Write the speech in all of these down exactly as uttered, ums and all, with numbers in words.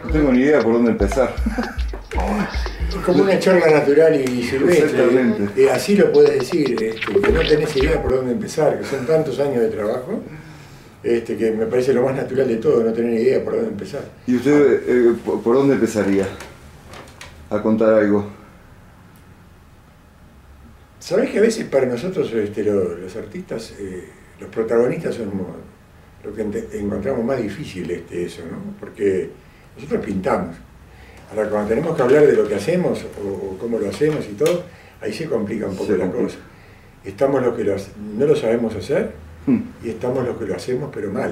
No tengo ni idea por dónde empezar. Es como una charla natural y silvestre. Exactamente. Eh, así lo puedes decir, este, que no tenés idea por dónde empezar, que son tantos años de trabajo, este, que me parece lo más natural de todo, no tener idea por dónde empezar. ¿Y usted eh, por, por dónde empezaría a contar algo? Sabés que a veces para nosotros este, lo, los artistas, eh, los protagonistas son lo que encontramos más difícil este, eso, ¿no? Porque nosotros pintamos. Ahora, cuando tenemos que hablar de lo que hacemos o, o cómo lo hacemos y todo, ahí se complica un poco se la complica. cosa. Estamos los que lo, no lo sabemos hacer y estamos los que lo hacemos pero mal.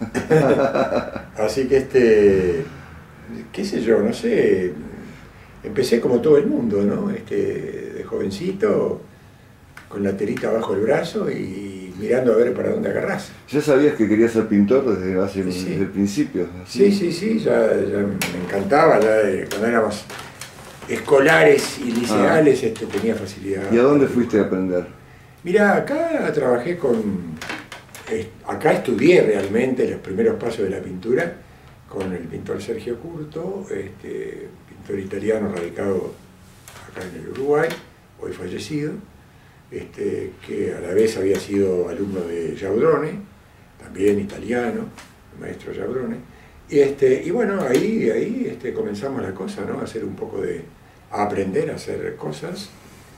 Así que este, qué sé yo, no sé, empecé como todo el mundo, ¿no? Este, de jovencito, con la telita bajo el brazo y mirando a ver para dónde agarrás. ¿Ya sabías que querías ser pintor desde, hace, Sí. desde el principio? Sí, sí, sí, ya, ya me encantaba, ya de- cuando éramos escolares y liceales Ah. este, tenía facilidad. ¿Y a dónde fuiste a aprender? Mira, acá trabajé con, eh, acá estudié realmente los primeros pasos de la pintura con el pintor Sergio Curto, este, pintor italiano radicado acá en el Uruguay, hoy fallecido, este, que a la vez había sido alumno de Giaudrone, también italiano, el maestro Giaudrone. Y, este, y bueno, ahí, ahí este, comenzamos la cosa, ¿no? A hacer un poco de, a aprender a hacer cosas.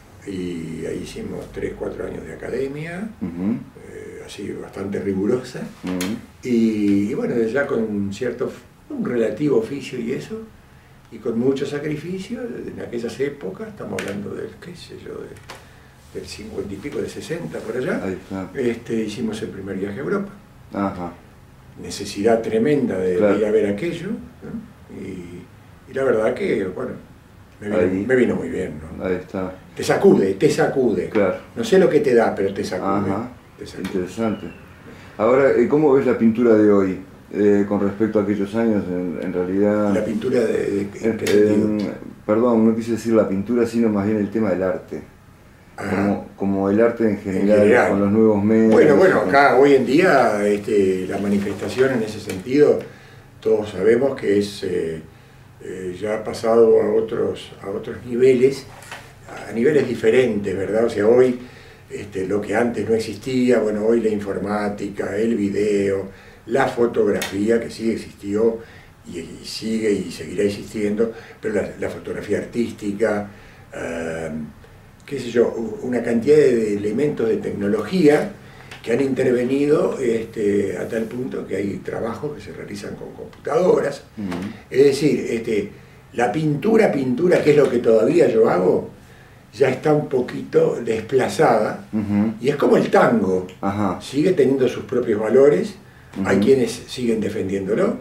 Y ahí hicimos tres, cuatro años de academia, Uh-huh. eh, así bastante rigurosa. Uh-huh. Y, y bueno, ya con cierto, un relativo oficio y eso, y con mucho sacrificio, en aquellas épocas, estamos hablando del, qué sé yo, de, del cincuenta y pico, de sesenta por allá, Ahí está. este, hicimos el primer viaje a Europa. Ajá. Necesidad tremenda de, Claro. de ir a ver aquello, ¿no? y, y la verdad que, bueno, me vino, Ahí. me vino muy bien, ¿no? Ahí está. Te sacude, te sacude. Claro. No sé lo que te da, pero te sacude. Ajá. Te sacude. Interesante. Ahora, eh, ¿cómo ves la pintura de hoy eh, con respecto a aquellos años? En, en realidad... La pintura de... de- en- ¿en qué sentido? en- perdón, no quise decir la pintura, sino más bien el tema del arte. Ajá. Como, como el arte en general, general. con los nuevos medios. Bueno, bueno, con- acá hoy en día este, la manifestación en ese sentido, todos sabemos que es eh, eh, ya ha pasado a otros, a otros niveles, a niveles diferentes, ¿verdad? O sea, hoy este, lo que antes no existía, bueno, hoy la informática, el video, la fotografía, que sí existió y, y sigue y seguirá existiendo, pero la, la fotografía artística, eh, qué sé yo, una cantidad de elementos de tecnología que han intervenido este, a tal punto que hay trabajos que se realizan con computadoras. Uh-huh. Es decir, este, la pintura, pintura, que es lo que todavía yo hago, ya está un poquito desplazada, Uh-huh. y es como el tango, Ajá. sigue teniendo sus propios valores, Uh-huh. hay quienes siguen defendiéndolo,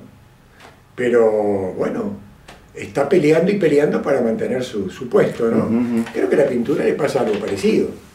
pero bueno, está peleando y peleando para mantener su, su puesto, ¿no? Uh-huh. Creo que a la pintura le pasa algo parecido.